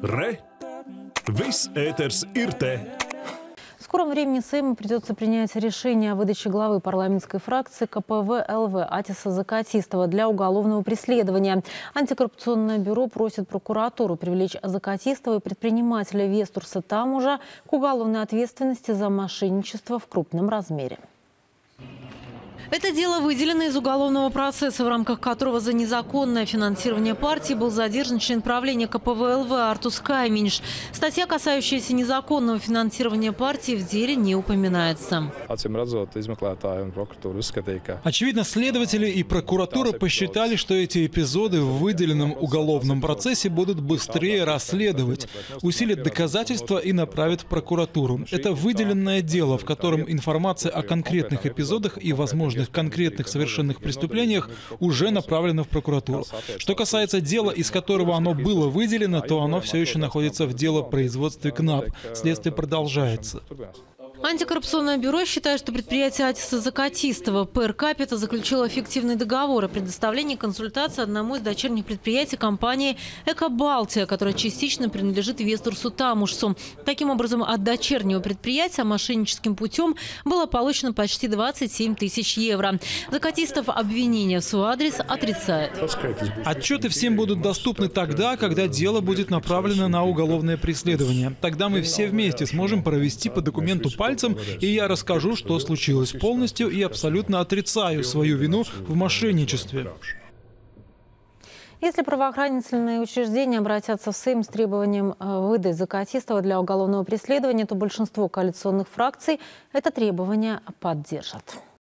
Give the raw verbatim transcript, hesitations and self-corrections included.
Re! Viss ēters ir te! В скором времени Сейму придется принять решение о выдаче главы парламентской фракции ка пэ вэ эл вэ Атиса Закатистова для уголовного преследования. Антикоррупционное бюро просит прокуратуру привлечь Закатистова и предпринимателя Вестурса Тамужа к уголовной ответственности за мошенничество в крупном размере. Это дело выделено из уголовного процесса, в рамках которого за незаконное финансирование партии был задержан член правления ка пэ вэ эл вэ Артус Кайминш. Статья, касающаяся незаконного финансирования партии, в деле не упоминается. Очевидно, следователи и прокуратура посчитали, что эти эпизоды в выделенном уголовном процессе будут быстрее расследовать, усилят доказательства и направят в прокуратуру. Это выделенное дело, в котором информация о конкретных эпизодах и возможных конкретных совершенных преступлениях уже направлено в прокуратуру. Что касается дела, из которого оно было выделено, то оно все еще находится в делопроизводстве КНАП. Следствие продолжается. Антикоррупционное бюро считает, что предприятие Атиса Закатистова пэ эр Капита заключило фиктивный договор о предоставлении консультации одному из дочерних предприятий компании «Экобалтия», которая частично принадлежит Вестурсу Тамушсу. Таким образом, от дочернего предприятия мошенническим путем было получено почти двадцать семь тысяч евро. Закатистов обвинения в свой адрес отрицает. Отчеты всем будут доступны тогда, когда дело будет направлено на уголовное преследование. Тогда мы все вместе сможем провести по документу пальцем, и я расскажу, что случилось полностью, и абсолютно отрицаю свою вину в мошенничестве. Если правоохранительные учреждения обратятся в Сейм с требованием выдать Закатистова для уголовного преследования, то большинство коалиционных фракций это требование поддержат.